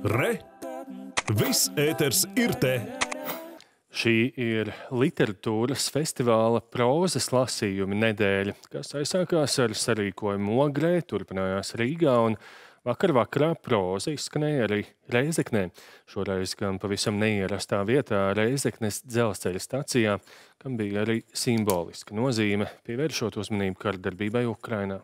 Re! Viss ēters ir te! Šī ir literatūras festivāla prozas lasījumi nedēļa, kas aizsākās ar sarīkojumu Ogrē, turpinājās Rīgā un vakarā proza izskanēja arī Rēzeknē. Šoreiz gan pavisam neierastā vietā Rēzeknes dzelzceļa stacijā, kam bija arī simboliska nozīme, pievēršot uzmanību karadarbībai Ukrainā.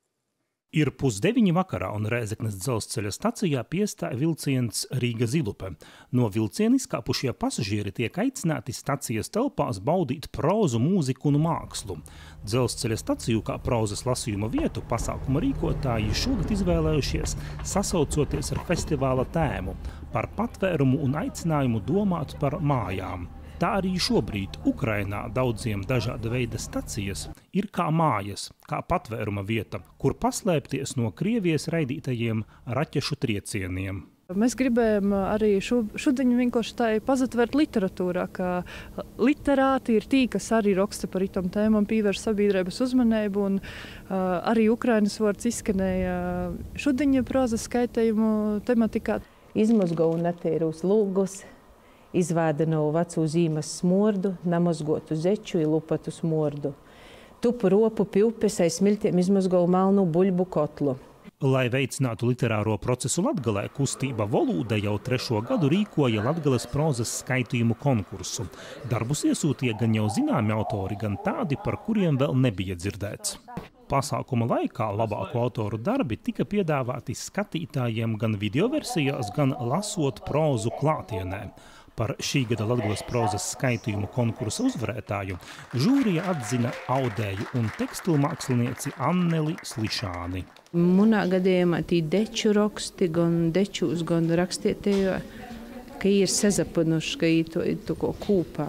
Ir 8:30 vakarā un Rēzeknes dzelzceļa stacijā piestāja vilciens Rīga-Zilupe. No vilciena izkāpušie pasažieri tiek aicināti stacijas telpās baudīt prozu, mūziku un mākslu. Dzelzceļa staciju kā prozas lasījuma vietu pasākuma rīkotāji šogad izvēlējušies, sasaucoties ar festivāla tēmu par patvērumu un aicinājumu domāt par mājām. Tā arī šobrīd Ukrainā daudziem dažāda veida stacijas ir kā mājas, kā patvēruma vieta, kur paslēpties no Krievijas raidītajiem raķešu triecieniem. Mēs gribējām arī šodien vienkārši tā pazatvert literatūrā, ka literāti ir tī, kas arī raksta par itom tēmām, pievērš sabiedrības uzmanību, un arī Ukrainas vārds izskanēja šodien prozas skaitījumu tematikā. Izmazgoju netīrus lūgus, izvādinu vecu zīmes smordu, namazgotu zeču i lupatu smordu. Tupu ropu pilpes aiz smiltiem izmazgoju melnu buļbu kotlu. Lai veicinātu literāro procesu Latgalē, kustība Volūda jau 3. gadu rīkoja Latgales prozas skaitījumu konkursu. Darbus iesūtīja gan jau zināmi autori, gan tādi, par kuriem vēl nebija dzirdēts. Pasākuma laikā labāko autoru darbi tika piedāvāti skatītājiem gan videoversijās, gan lasot prozu klātienē. Par šī gada Latgales prozas skaitījumu konkursa uzvarētāju žūrija atzina audēju un tekstilmākslinieci Anneli Slišāni. Munā gadījumā tī deču raksti, gan dečūs, gan rakstietējo, ka ir sazapanuši, ka ir to ko kūpā.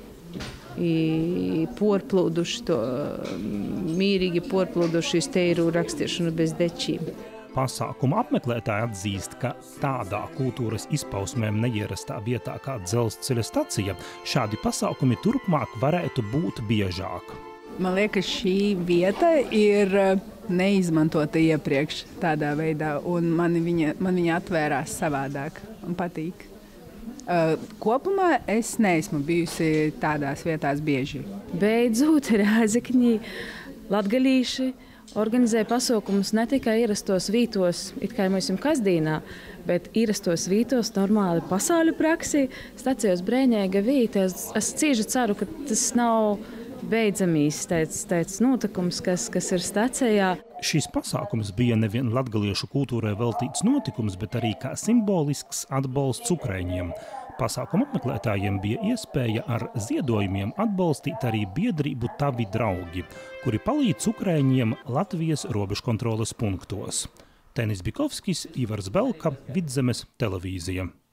Porplūduši to, mīrīgi porplūduši steiru rakstiešanu bez dečīm. Pasākuma apmeklētāji atzīst, ka tādā kultūras izpausmēm neierastā vietā kā dzelzceļa stacija šādi pasākumi turpmāk varētu būt biežāk. Man liekas, šī vieta ir neizmantota iepriekš tādā veidā, un man viņa atvērās savādāk un patīk. Kopumā es neesmu bijusi tādās vietās bieži. Beidzot, Rēzekņī latgalīši organizē pasaukumus ne tikai ierastos vītos, it kā mēs esam kasdīnā, bet ierastos vītos normāli pasauļu praksī, stacijos brēņēga vīte. Es cieši ceru, ka tas nav beidzamīs tāds notikums, kas ir stacijā. Šis pasākums bija nevien latgaliešu kultūrai veltīts notikums, bet arī kā simbolisks atbalsts Ukraiņiem. Pasākuma apmeklētājiem bija iespēja ar ziedojumiem atbalstīt arī biedrību Tavi draugi, kuri palīdz Ukraiņiem Latvijas robežkontroles punktos. Tenis Bikovskis, Ivars Belka, Vidzemes televīzija.